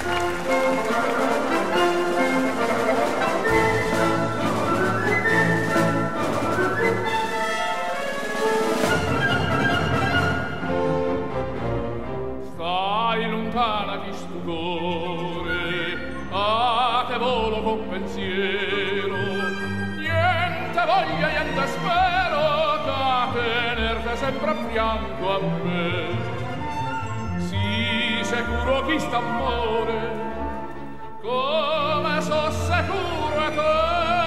Stai lontana di stupore, a che volo con pensiero, niente voglia, niente spero, da tenerte sempre a fianco a me. Sii sicuro chi sta amore, come so sicuro a te.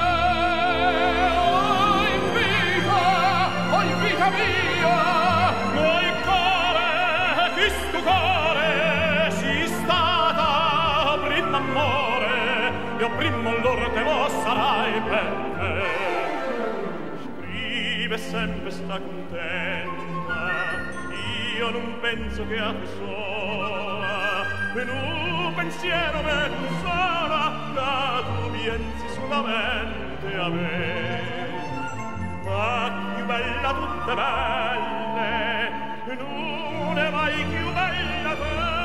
Oh vita mia, noi core, chi stu core, si stata prima amore, io primo lor te lo sarai per me. Scrive sempre sta contenta, io non penso che a te sola, in un pensiero me non sola, da tu pensi solamente a me. Ma più bella tutte belle, non è mai più bella te.